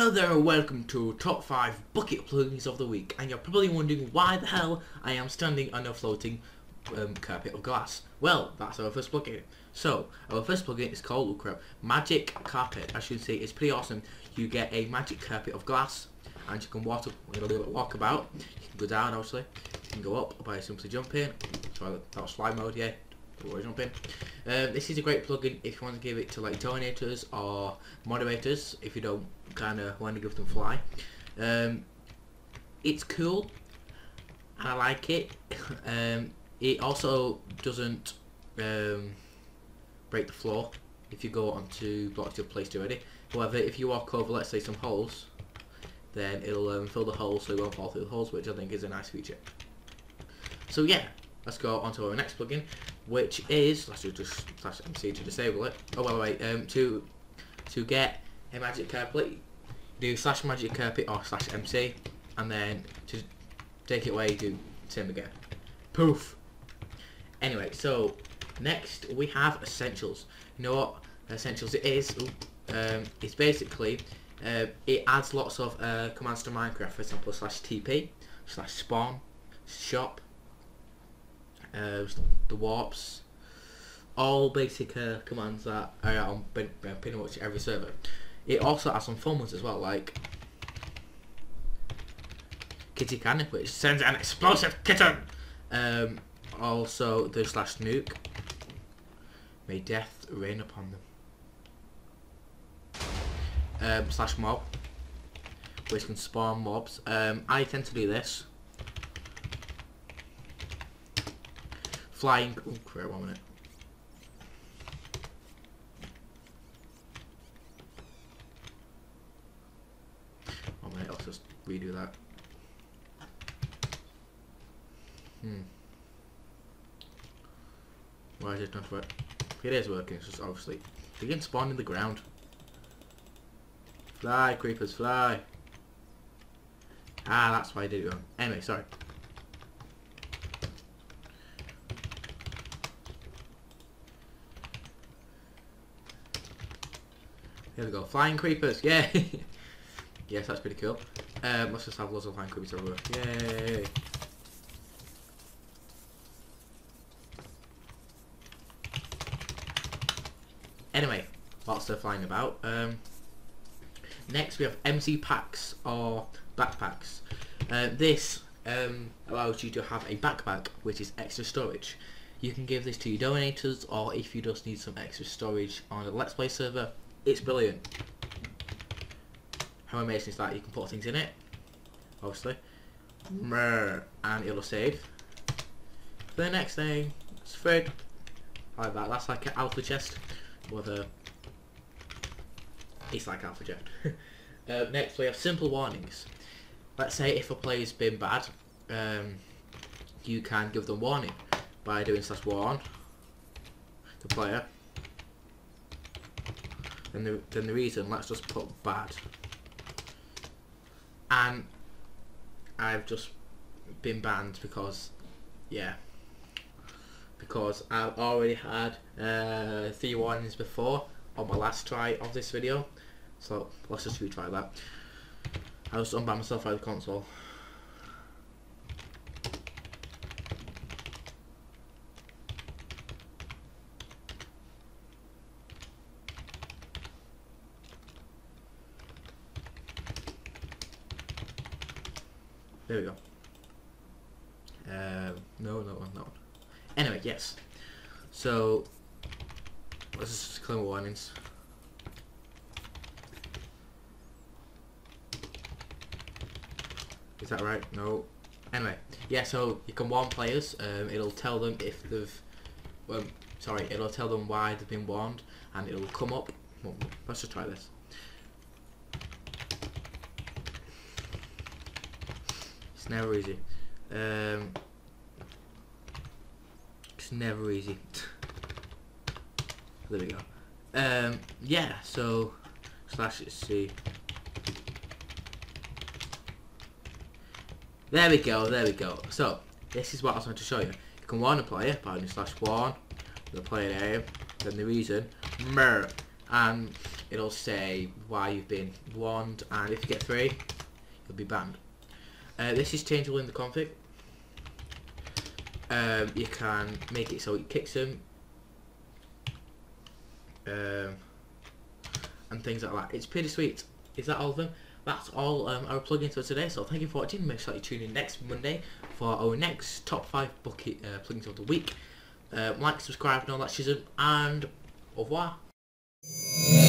Hello there and welcome to Top 5 Bucket Plugins of the Week, and you're probably wondering why the hell I am standing on a floating carpet of glass. Well, that's our first plugin. So, our first plugin is called Magic Carpet. As you can see, it's pretty awesome. You get a magic carpet of glass, and you can walk about. You can go down, obviously. You can go up by simply jumping. Sorry, that was slide mode, yeah. We're jumping. This is a great plugin if you want to give it to like donators or moderators if you don't kind of want to give them fly. It's cool and I like it. It also doesn't break the floor if you go onto blocks you've placed already. However, if you walk over, let's say, some holes, then it'll fill the holes so it won't fall through the holes, which I think is a nice feature. So yeah, let's go on to our next plugin, which is, let's just slash MC to disable it. Oh, by the way, to get a magic carpet, do slash magic carpet or slash MC, and then to take it away, do same again. Poof. Anyway, so next we have essentials. You know what essentials it is? It's basically it adds lots of commands to Minecraft. For example, slash TP, slash spawn, shop. The warps, all basic commands that are on pretty much every server. It also has some fun ones as well, like Kitty Cannon, which sends an explosive kitten. Also the slash nuke, may death rain upon them. Slash mob, which can spawn mobs. I tend to do this. Flying. Oh crap! 1 minute. I'll just redo that. Why is it not working? It is working. It's just obviously you can spawn in the ground. Fly, creepers, fly. Ah, that's why I did it wrong. Anyway, sorry. Here we go, flying creepers, yay! Yes, that's pretty cool. Let's just have lots of flying creepers everywhere. Yay! Anyway, lots of flying about. Next we have MC packs or backpacks. This allows you to have a backpack which is extra storage. You can give this to your donators, or if you just need some extra storage on a Let's Play server. It's brilliant. How amazing is that? You can put things in it, obviously, and it'll save. For the next thing, it's third, like that. That's like an alpha chest, with a. It's like alpha chest. Next, we have simple warnings. Let's say if a player's been bad, you can give them warning by doing slash warn the player. Then the reason, let's just put bad. And I've just been banned because, yeah, because I've already had 3 warnings before on my last try of this video. So let's just retry that. I just unbanned myself out of the console. There we go. No, that one. Anyway, yes. So let's just claim warnings. Is that right? No. Anyway, yeah. So you can warn players. It'll tell them if they've. It'll tell them why they've been warned, and it'll come up. Well, let's just try this. It's never easy. It's never easy. There we go. Yeah, so slash C. There we go. So this is what I was going to show you. You can warn a player by doing slash warn the player name, then the reason, and it'll say why you've been warned, and if you get 3, you'll be banned. This is changeable in the config. You can make it so it kicks them, and things like that. It's pretty sweet. Is that all of them? That's all our plugins for today. So thank you for watching. Make sure you tune in next Monday for our next top 5 bucket plugins of the week. Like, subscribe, and all that shizm, and au revoir.